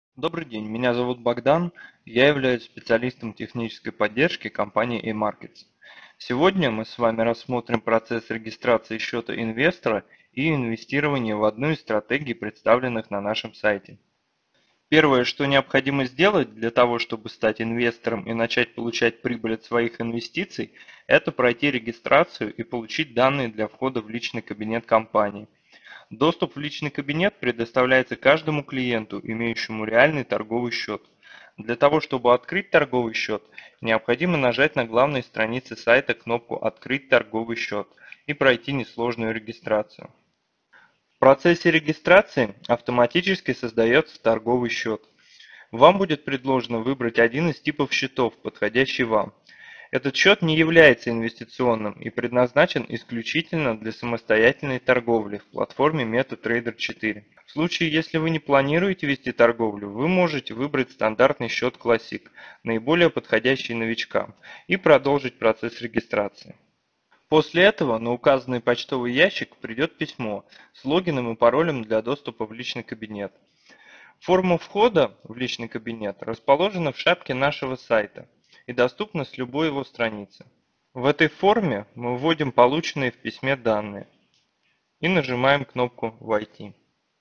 Добрый день, меня зовут Богдан, я являюсь специалистом технической поддержки компании eMarkets. Сегодня мы с вами рассмотрим процесс регистрации счета инвестора и инвестирования в одну из стратегий, представленных на нашем сайте. Первое, что необходимо сделать для того, чтобы стать инвестором и начать получать прибыль от своих инвестиций, это пройти регистрацию и получить данные для входа в личный кабинет компании. Доступ в личный кабинет предоставляется каждому клиенту, имеющему реальный торговый счет. Для того, чтобы открыть торговый счет, необходимо нажать на главной странице сайта кнопку «Открыть торговый счет» и пройти несложную регистрацию. В процессе регистрации автоматически создается торговый счет. Вам будет предложено выбрать один из типов счетов, подходящий вам. Этот счет не является инвестиционным и предназначен исключительно для самостоятельной торговли в платформе MetaTrader 4. В случае, если вы не планируете вести торговлю, вы можете выбрать стандартный счет Classic, наиболее подходящий новичкам, и продолжить процесс регистрации. После этого на указанный почтовый ящик придет письмо с логином и паролем для доступа в личный кабинет. Форма входа в личный кабинет расположена в шапке нашего сайта и доступна с любой его страницы. В этой форме мы вводим полученные в письме данные и нажимаем кнопку «Войти».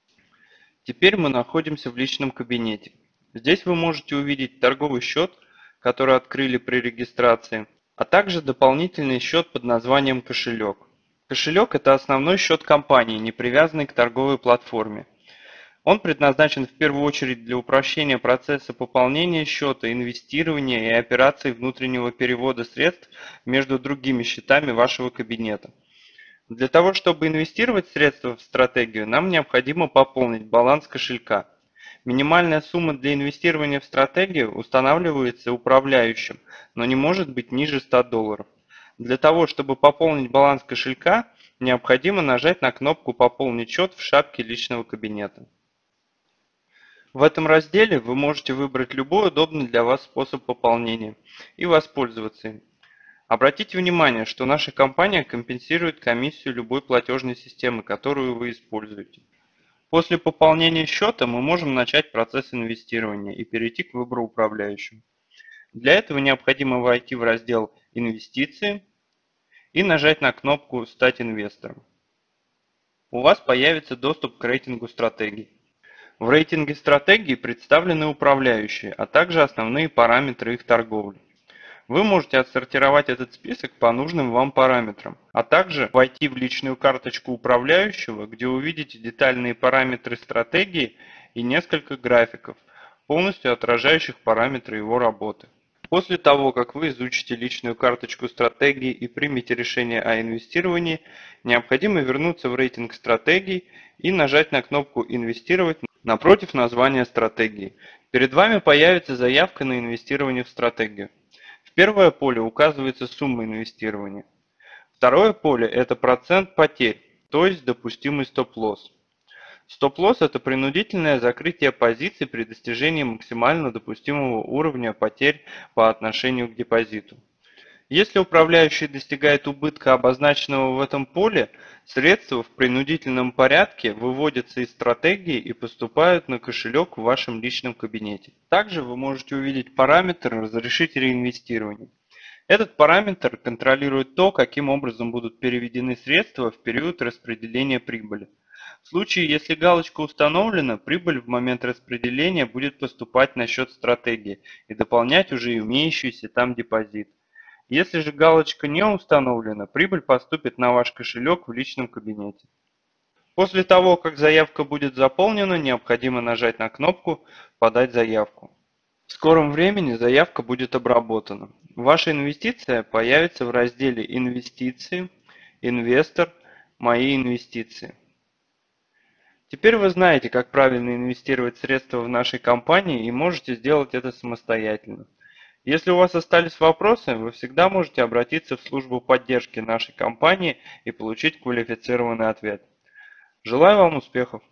Теперь мы находимся в личном кабинете. Здесь вы можете увидеть торговый счет, который открыли при регистрации, а также дополнительный счет под названием «Кошелек». Кошелек – это основной счет компании, не привязанный к торговой платформе. Он предназначен в первую очередь для упрощения процесса пополнения счета, инвестирования и операций внутреннего перевода средств между другими счетами вашего кабинета. Для того, чтобы инвестировать средства в стратегию, нам необходимо пополнить баланс кошелька. Минимальная сумма для инвестирования в стратегию устанавливается управляющим, но не может быть ниже $100. Для того, чтобы пополнить баланс кошелька, необходимо нажать на кнопку «Пополнить счет» в шапке личного кабинета. В этом разделе вы можете выбрать любой удобный для вас способ пополнения и воспользоваться им. Обратите внимание, что наша компания компенсирует комиссию любой платежной системы, которую вы используете. После пополнения счета мы можем начать процесс инвестирования и перейти к выбору управляющего. Для этого необходимо войти в раздел «Инвестиции» и нажать на кнопку «Стать инвестором». У вас появится доступ к рейтингу стратегий. В рейтинге стратегий представлены управляющие, а также основные параметры их торговли. Вы можете отсортировать этот список по нужным вам параметрам, а также войти в личную карточку управляющего, где увидите детальные параметры стратегии и несколько графиков, полностью отражающих параметры его работы. После того, как вы изучите личную карточку стратегии и примете решение о инвестировании, необходимо вернуться в рейтинг стратегий и нажать на кнопку «Инвестировать» напротив названия стратегии. Перед вами появится заявка на инвестирование в стратегию. В первое поле указывается сумма инвестирования. Второе поле – это процент потерь, то есть допустимый стоп-лосс. Стоп-лосс – это принудительное закрытие позиций при достижении максимально допустимого уровня потерь по отношению к депозиту. Если управляющий достигает убытка, обозначенного в этом поле, средства в принудительном порядке выводятся из стратегии и поступают на кошелек в вашем личном кабинете. Также вы можете увидеть параметр «Разрешить реинвестирование». Этот параметр контролирует то, каким образом будут переведены средства в период распределения прибыли. В случае, если галочка установлена, прибыль в момент распределения будет поступать на счет стратегии и дополнять уже имеющийся там депозит. Если же галочка не установлена, прибыль поступит на ваш кошелек в личном кабинете. После того, как заявка будет заполнена, необходимо нажать на кнопку «Подать заявку». В скором времени заявка будет обработана. Ваша инвестиция появится в разделе «Инвестиции», «Инвестор», «Мои инвестиции». Теперь вы знаете, как правильно инвестировать средства в нашей компании и можете сделать это самостоятельно. Если у вас остались вопросы, вы всегда можете обратиться в службу поддержки нашей компании и получить квалифицированный ответ. Желаю вам успехов!